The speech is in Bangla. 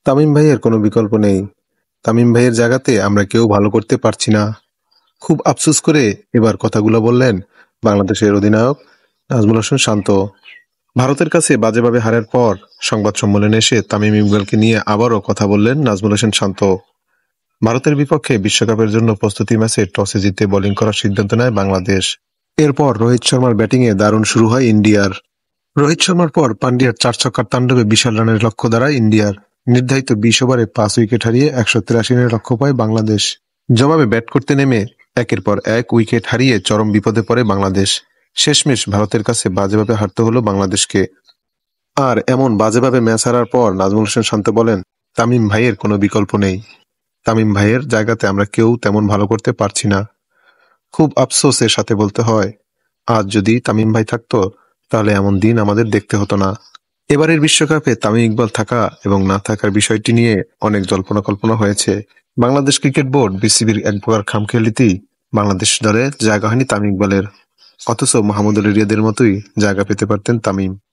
তামিম ভাইয়ের কোনো বিকল্প নেই। তামিম ভাইয়ের জায়গাতে আমরা কেউ ভালো করতে পারছি না। খুব আফসোস করে এবার কথাগুলো বললেন বাংলাদেশের অধিনায়ক নাজমুল হোসেন শান্ত। ভারতের কাছে বাজেভাবে হারের পর সংবাদ সম্মেলনে এসে তামিম ইকবালকে নিয়ে আবারও কথা বললেন নাজমুল হোসেন শান্ত। ভারতের বিপক্ষে বিশ্বকাপের জন্য প্রস্তুতি ম্যাচে টসে জিতে বোলিং করার সিদ্ধান্ত নেয় বাংলাদেশ। এরপর রোহিত শর্মার ব্যাটিংয়ে দারুণ শুরু হয় ইন্ডিয়ার। রোহিত শর্মার পর পান্ডিয়ার 4 ছক্কার তাণ্ডবে বিশাল রানের লক্ষ্য দাঁড়ায় ইন্ডিয়ার। নির্ধারিত 20 ওভারে 5 উইকেট হারিয়ে 183 রানের লক্ষ্য পায় বাংলাদেশ। জবাবে ব্যাট করতে নেমে একের পর এক উইকেট হারিয়ে চরম বিপদে পড়ে বাংলাদেশ। শেষমেশ ভারতের কাছে বাজেভাবে হারতে হলো বাংলাদেশকে। আর এমন বাজেভাবে ম্যাচ হারার পর নাজমুল হোসেন শান্ত বলেন, তামিম ভাইয়ের কোনো বিকল্প নেই। তামিম ভাইয়ের জায়গাতে আমরা কেউ তেমন ভালো করতে পারছি না। খুব আফসোসের সাথে বলতে হয়, আজ যদি তামিম ভাই থাকতো তাহলে এমন দিন আমাদের দেখতে হতো না। এবারের বিশ্বকাপে তামিম ইকবাল থাকা এবং না থাকার বিষয়টি নিয়ে অনেক জল্পনা কল্পনা হয়েছে। বাংলাদেশ ক্রিকেট বোর্ড বিসিবির এক প্রকার খামখেয়ালিতেই বাংলাদেশ দলে জায়গা হয়নি তামিম ইকবালের। অথচ মাহমুদুল রিয়াদের মতোই জায়গা পেতে পারতেন তামিম।